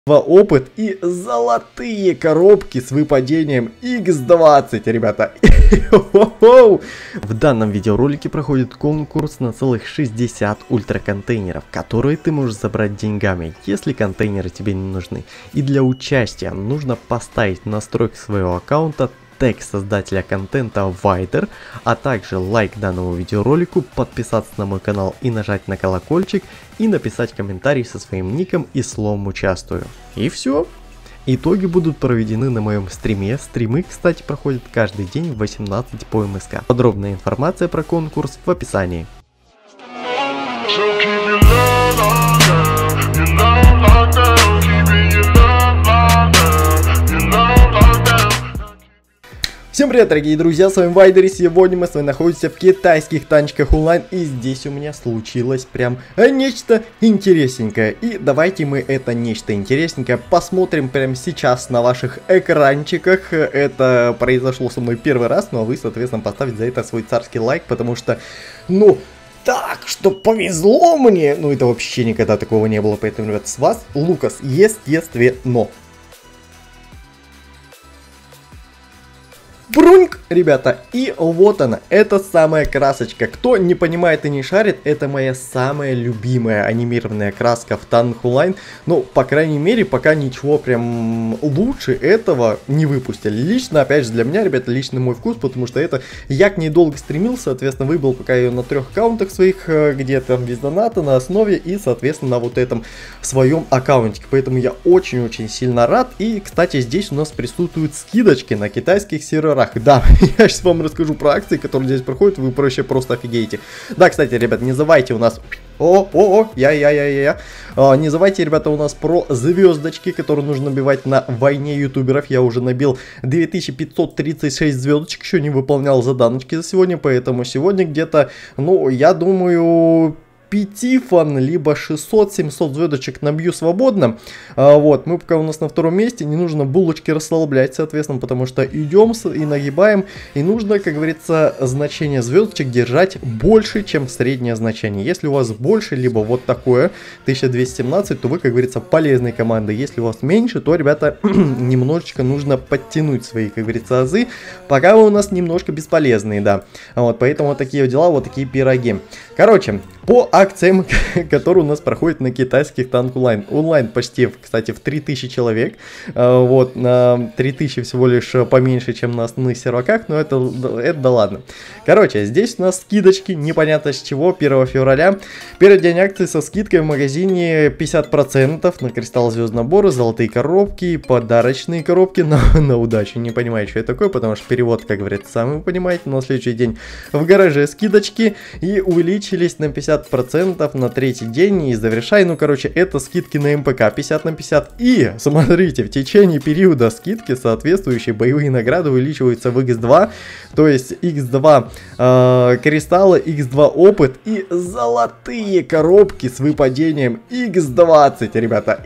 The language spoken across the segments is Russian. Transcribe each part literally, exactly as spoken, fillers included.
Опыт и золотые коробки с выпадением икс двадцать, ребята. В данном видеоролике проходит конкурс на целых шестьдесят ультраконтейнеров, которые ты можешь забрать деньгами, если контейнеры тебе не нужны. И для участия нужно поставить в настройках своего аккаунта тег создателя контента Вайдер, а также лайк данному видеоролику, подписаться на мой канал и нажать на колокольчик, и написать комментарий со своим ником и словом «Участвую». И все. Итоги будут проведены на моем стриме. Стримы, кстати, проходят каждый день в восемнадцать по эм эс ка. Подробная информация про конкурс в описании. Всем привет, дорогие друзья, с вами Вайдер, и сегодня мы с вами находимся в китайских танчиках онлайн, и здесь у меня случилось прям нечто интересненькое. И давайте мы это нечто интересненькое посмотрим прямо сейчас на ваших экранчиках. Это произошло со мной первый раз, ну а вы, соответственно, поставите за это свой царский лайк, потому что, ну... Так, что повезло мне, ну это вообще никогда такого не было, поэтому, ребят, с вас Лукас, естественно. Бруньк, ребята, и вот она, это самая красочка. Кто не понимает и не шарит, это моя самая любимая анимированная краска в танк онлайн. Ну, по крайней мере, пока ничего прям лучше этого не выпустили. Лично, опять же, для меня, ребята, лично мой вкус, потому что это я к ней долго стремился, соответственно, выбрал пока ее на трех аккаунтах своих, где-то без доната, на основе и, соответственно, на вот этом своем аккаунте. Поэтому я очень-очень сильно рад. И, кстати, здесь у нас присутствуют скидочки на китайских серверах. Да, я сейчас вам расскажу про акции, которые здесь проходят, вы проще просто офигеете. Да, кстати, ребят, не забывайте у нас... О, о, о, я-я-я-я-я. А, не забывайте, ребята, у нас про звездочки, которые нужно набивать на войне ютуберов. Я уже набил две тысячи пятьсот тридцать шесть звездочек, еще не выполнял заданочки за сегодня, поэтому сегодня где-то, ну, я думаю... Пятифон, либо шестьсот-семьсот звездочек набью свободно. А, вот, мы пока у нас на втором месте, не нужно булочки расслаблять, соответственно, потому что идем и нагибаем, и нужно, как говорится, значение звездочек держать больше, чем среднее значение. Если у вас больше, либо вот такое, тысяча двести семнадцать, то вы, как говорится, полезной командой. Если у вас меньше, то, ребята, немножечко нужно подтянуть свои, как говорится, азы, пока вы у нас немножко бесполезные, да. Вот, поэтому вот такие дела, вот такие пироги. Короче, по акциям, которые у нас проходят на китайских танк онлайн. Онлайн почти, кстати, в три тысячи человек. Вот, на три тысячи всего лишь поменьше, чем на основных серваках, но это, это да ладно. Короче, здесь у нас скидочки, непонятно с чего, первого февраля. Первый день акции со скидкой в магазине пятьдесят процентов на кристалл звезд наборы, золотые коробки, подарочные коробки на, на удачу. Не понимаю, что это такое, потому что перевод, как говорится, сами вы понимаете. На следующий день в гараже скидочки и увеличились на пятьдесят процентов на третий день и завершай, ну короче, это скидки на эм пэ ка пятьдесят на пятьдесят. И смотрите, в течение периода скидки соответствующие боевые награды увеличиваются в икс два, то есть икс два э, кристаллы, икс два опыт и золотые коробки с выпадением икс двадцать, ребята.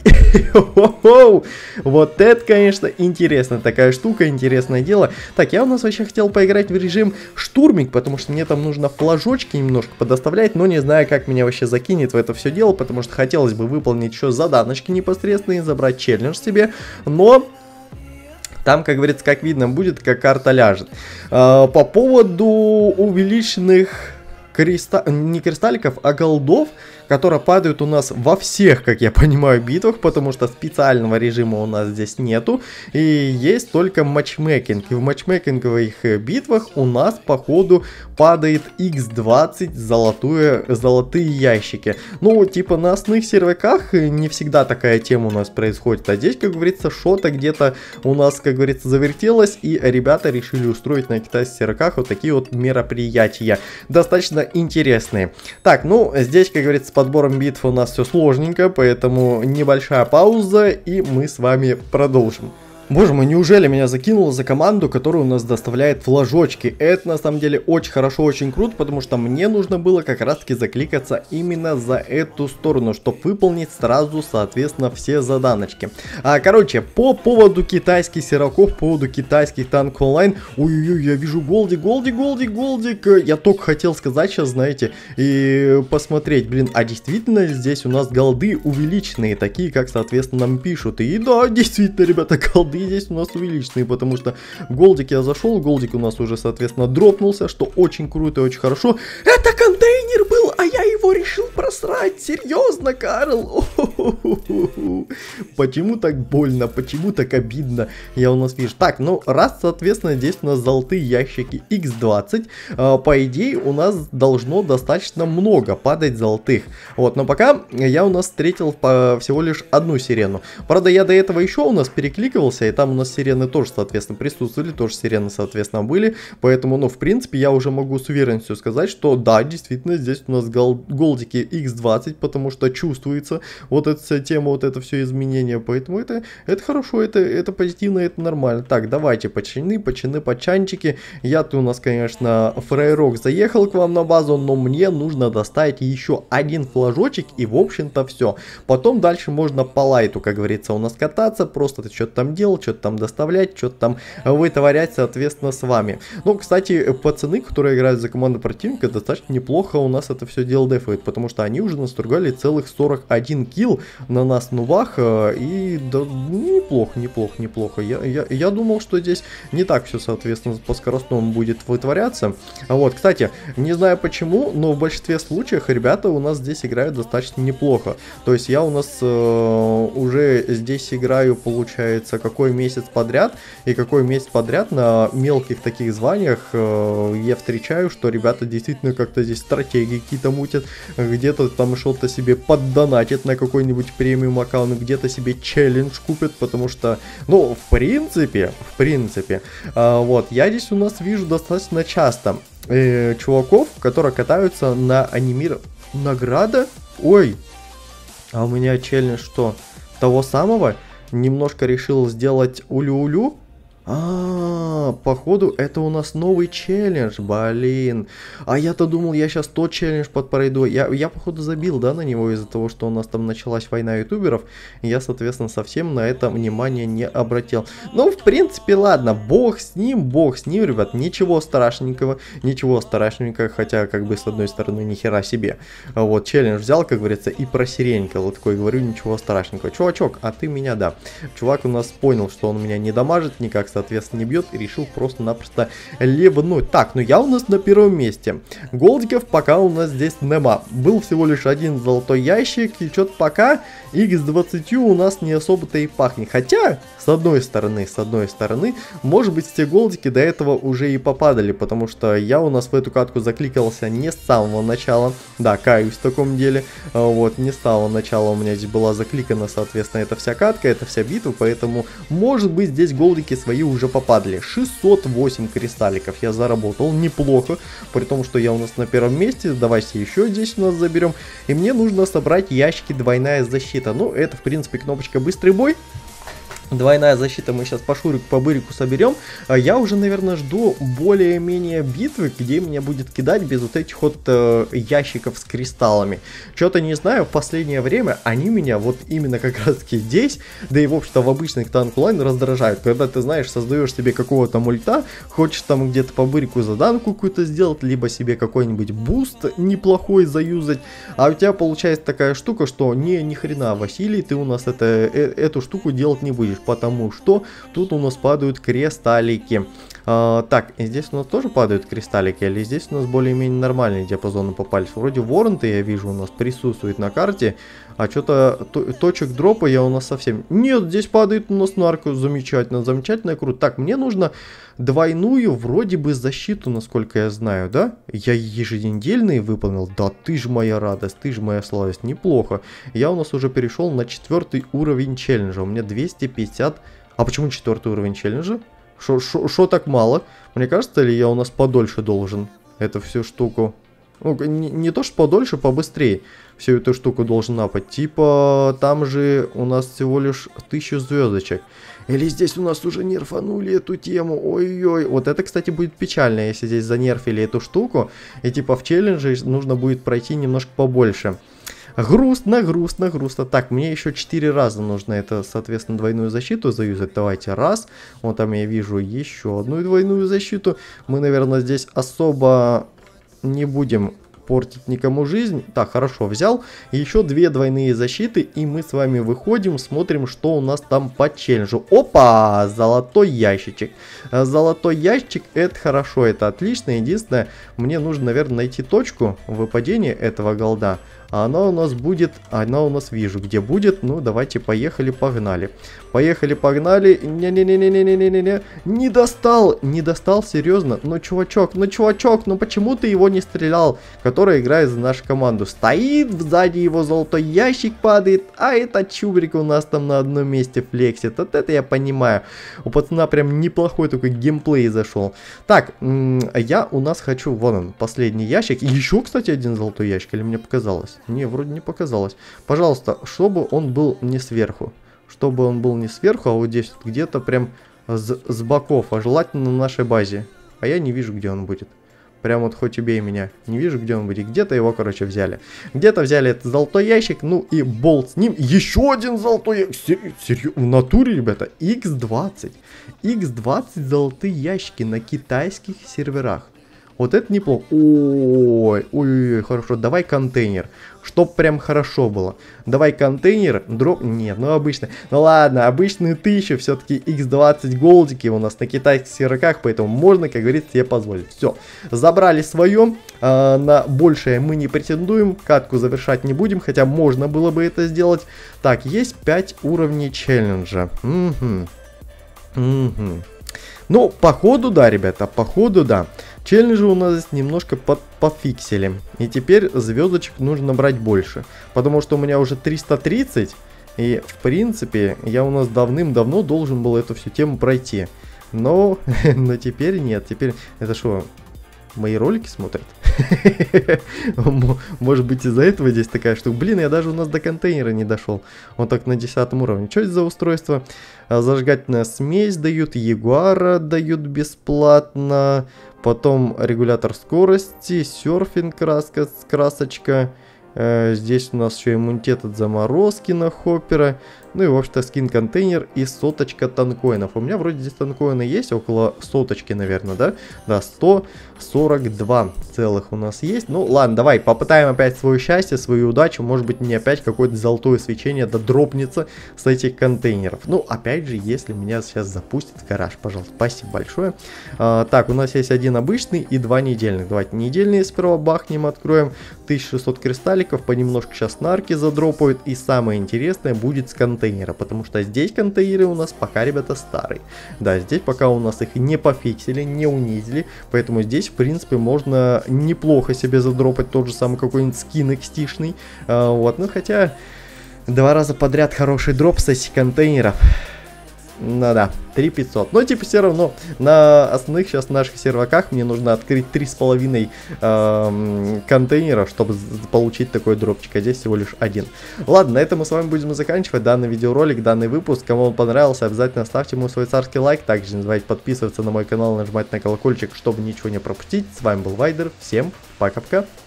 Вот это, конечно, интересная такая штука, интересное дело. Так, я у нас вообще хотел поиграть в режим штурмик, потому что мне там нужно флажочки немножко подоставлять, но не знаю, как меня вообще закинет в это все дело, потому что хотелось бы выполнить еще заданочки непосредственные, забрать челлендж себе, но... Там, как говорится, как видно будет, как карта ляжет. А, по поводу увеличенных криста... не кристалликов, а голдов, которые падают у нас во всех, как я понимаю, битвах, потому что специального режима у нас здесь нету, и есть только матчмейкинг. И в матчмейкинговых битвах у нас, походу, падает икс двадцать золотое, золотые ящики. Ну, типа на основных серваках не всегда такая тема у нас происходит, а здесь, как говорится, что-то где-то у нас, как говорится, завертелось, и ребята решили устроить на китайских серваках вот такие вот мероприятия. Достаточно интересные. Так, ну, здесь, как говорится, подбором битв у нас все сложненько, поэтому небольшая пауза, и мы с вами продолжим. Боже мой, неужели меня закинуло за команду, которая у нас доставляет флажочки? Это на самом деле очень хорошо, очень круто, потому что мне нужно было как раз таки закликаться именно за эту сторону, чтобы выполнить сразу, соответственно, все заданочки. А, короче, по поводу китайских сероков, по поводу китайских танк онлайн, ой-ой-ой, я вижу голдик, голдик, голдик, голдик. Я только хотел сказать сейчас, знаете, и посмотреть, блин, а действительно здесь у нас голды увеличенные, такие, как, соответственно, нам пишут. И да, действительно, ребята, голды здесь у нас увеличенные, потому что голдик я зашел, голдик у нас уже, соответственно, дропнулся, что очень круто и очень хорошо. Это контейнер был, а я его решил просрать, серьезно, Карл? Почему так больно, почему так обидно, я у нас вижу. Так, ну, раз, соответственно, здесь у нас золотые ящики икс двадцать, э, по идее, у нас должно достаточно много падать золотых. Вот, но пока я у нас встретил по, всего лишь одну сирену. Правда, я до этого еще у нас перекликивался, и там у нас сирены тоже, соответственно, присутствовали, тоже сирены, соответственно, были. Поэтому, ну, в принципе, я уже могу с уверенностью сказать, что да, действительно, здесь у нас гол голдики икс двадцать, потому что чувствуется вот эта вся тема, вот это все изменение. Поэтому это, это хорошо, это, это позитивно, это нормально. Так, давайте почины, почины, почанчики. Я-то у нас, конечно, фрейрок заехал к вам на базу, но мне нужно доставить еще один флажочек, и, в общем-то, все. Потом дальше можно по лайту, как говорится, у нас кататься, просто ты что-то там делать, что-то там доставлять, что-то там вытворять, соответственно, с вами. Ну, кстати, пацаны, которые играют за команду противника, достаточно неплохо у нас это все дело дефают, потому что они уже настругали целых сорок один килл на нас нубах, и да, неплохо, неплохо, неплохо. Я, я, я думал, что здесь не так все, соответственно, по скоростному будет вытворяться. Вот, кстати, не знаю почему, но в большинстве случаев ребята у нас здесь играют достаточно неплохо. То есть я у нас э, уже здесь играю, получается, какой месяц подряд, и какой месяц подряд на мелких таких званиях э, я встречаю, что ребята действительно как-то здесь стратегии какие-то мутят, где-то там что-то себе поддонатят на какой-нибудь премиум аккаунт, где-то себе челлендж купят, потому что, ну, в принципе, в принципе, э, вот, я здесь у нас вижу достаточно часто э, чуваков, которые катаются на анимир... Награда? Ой, а у меня челлендж что? Того самого? Немножко решил сделать улю-улю. А, походу, это у нас новый челлендж, блин. А я-то думал, я сейчас тот челлендж подпройду. Я, я, походу, забил, да, на него из-за того, что у нас там началась война ютуберов. И я, соответственно, совсем на это внимание не обратил. Ну, в принципе, ладно, бог с ним, бог с ним, ребят. Ничего страшненького, ничего страшненького. Хотя, как бы, с одной стороны, нихера себе. Вот, челлендж взял, как говорится, и просеренькал. Вот такой, говорю, ничего страшненького. Чувачок, а ты меня, да. Чувак у нас понял, что он меня не дамажит никак, соответственно, не бьет, и решил просто-напросто ливнуть. Так, ну я у нас на первом месте. Голдиков пока у нас здесь нема. Был всего лишь один золотой ящик, и что-то пока икс двадцать у нас не особо-то и пахнет. Хотя, с одной стороны, с одной стороны, может быть, те голдики до этого уже и попадали, потому что я у нас в эту катку закликался не с самого начала. Да, каюсь в таком деле. Вот, не с самого начала у меня здесь была закликана, соответственно, эта вся катка, эта вся битва, поэтому, может быть, здесь голдики свои уже попадали. шестьсот восемь кристалликов я заработал, неплохо, при том, что я у нас на первом месте. Давайте еще здесь у нас заберем. И мне нужно собрать ящики двойная защита. Ну, это, в принципе, кнопочка быстрый бой. Двойная защита мы сейчас по шурику, по бырику соберем. А я уже, наверное, жду более-менее битвы, где меня будет кидать без вот этих вот э, ящиков с кристаллами. Что-то не знаю, в последнее время они меня вот именно как раз таки здесь, да и в общем-то в обычных танк онлайн раздражают. Когда ты, знаешь, создаешь себе какого-то мульта, хочешь там где-то по бырику заданку какую-то сделать, либо себе какой-нибудь буст неплохой заюзать, а у тебя получается такая штука, что не, ни хрена, Василий, ты у нас это, э, эту штуку делать не будешь. Потому что тут у нас падают кристаллики. А, так, и здесь у нас тоже падают кристаллики, или здесь у нас более-менее нормальные диапазоны попались. Вроде ворон-то я вижу у нас присутствует на карте, а что-то точек дропа я у нас совсем... Нет, здесь падает у нас нарко, замечательно, замечательно, круто. Так, мне нужно двойную вроде бы защиту, насколько я знаю, да? Я еженедельные выполнил, да ты ж моя радость, ты ж моя слабость, неплохо. Я у нас уже перешел на четвертый уровень челленджа, у меня двести пятьдесят... А почему четвертый уровень челленджа? Шо так мало? Мне кажется, ли я у нас подольше должен эту всю штуку Ну, не, не то, что подольше, побыстрее всю эту штуку должен напать. Типа, там же у нас всего лишь тысяча звездочек. Или здесь у нас уже нерфанули эту тему. Ой-ой. Вот это, кстати, будет печально, если здесь занерфили эту штуку. И типа в челлендже нужно будет пройти немножко побольше. Грустно, грустно, грустно. Так, мне еще четыре раза нужно это, соответственно, двойную защиту заюзать. Давайте раз. Вот там я вижу еще одну двойную защиту. Мы, наверное, здесь особо не будем портить никому жизнь. Так, хорошо, взял. Еще две двойные защиты, и мы с вами выходим, смотрим, что у нас там по челленджу. Опа! Золотой ящичек. Золотой ящик, это хорошо, это отлично. Единственное, мне нужно, наверное, найти точку выпадения этого голда. А она у нас будет, она у нас вижу, где будет. Ну, давайте, поехали, погнали. Поехали, погнали. Не-не-не-не-не-не-не-не. Не достал, не достал, серьезно. Ну, чувачок, ну, чувачок, ну, почему ты его не стрелял? Который играет за нашу команду. Стоит, сзади его золотой ящик падает. А этот чубрик у нас там на одном месте флексит. Вот это я понимаю. У пацана прям неплохой такой геймплей зашел. Так, я у нас хочу, вон он, последний ящик. И еще, кстати, один золотой ящик, или мне показалось? Не, вроде не показалось. Пожалуйста, чтобы он был не сверху. Чтобы он был не сверху, а вот здесь вот где-то прям с, с боков. А желательно на нашей базе. А я не вижу, где он будет. Прям вот хоть убей меня. Не вижу, где он будет. Где-то его, короче, взяли. Где-то взяли этот золотой ящик. Ну и болт с ним. Еще один золотой ящик. Серьезно? В натуре, ребята. икс двадцать. икс двадцать золотые ящики на китайских серверах. Вот это неплохо. Ой, ой, ой, хорошо. Давай контейнер. Чтоб прям хорошо было. Давай контейнер. Дроп. Нет, ну обычно. Ну ладно, обычные тысячи. Все-таки икс двадцать голдики у нас на китайских серверах. Поэтому можно, как говорится, себе позволить. Все. Забрали свое. А, на большее мы не претендуем. Катку завершать не будем. Хотя можно было бы это сделать. Так, есть пять уровней челленджа. Угу. Угу. Ну, походу, да, ребята. Походу, да. Челленджи у нас немножко под, пофиксили. И теперь звездочек нужно брать больше. Потому что у меня уже триста тридцать. И, в принципе, я у нас давным-давно должен был эту всю тему пройти. Но, но теперь нет. Теперь, это что, мои ролики смотрят? Может быть, из-за этого здесь такая штука. Блин, я даже у нас до контейнера не дошел. Он так на десятом уровне. Что это за устройство? Зажигательная смесь дают. Ягуара дают бесплатно. Потом регулятор скорости, серфинг, краска, красочка. Э, здесь у нас еще иммунитет от заморозки на хоппера. Ну и, в общем-то, скин-контейнер и соточка танкоинов. У меня вроде здесь танкоины есть, около соточки, наверное, да? Да, сто сорок два целых у нас есть. Ну, ладно, давай, попытаем опять свое счастье, свою удачу. Может быть, мне опять какое-то золотое свечение да дропнется с этих контейнеров. Ну, опять же, если меня сейчас запустит в гараж, пожалуйста. Спасибо большое. А, так, у нас есть один обычный и два недельных. Давайте недельные сперва бахнем, откроем. тысяча шестьсот кристалликов, понемножку сейчас нарки задропают. И самое интересное будет с контейнером. Потому что здесь контейнеры у нас пока, ребята, старые. Да, здесь пока у нас их не пофиксили, не унизили. Поэтому здесь, в принципе, можно неплохо себе задропать тот же самый какой-нибудь скин экстишный. А, вот, ну хотя два раза подряд хороший дроп с этих контейнеров. Ну да, три тысячи пятьсот. Но типа все равно на основных сейчас наших серваках мне нужно открыть три с половиной э, контейнера, чтобы получить такой дропчик. А здесь всего лишь один. Ладно, на этом мы с вами будем заканчивать данный видеоролик, данный выпуск. Кому он понравился, обязательно ставьте ему свой царский лайк. Также не забывайте подписываться на мой канал, нажимать на колокольчик, чтобы ничего не пропустить. С вами был Вайдер. Всем пока-пока.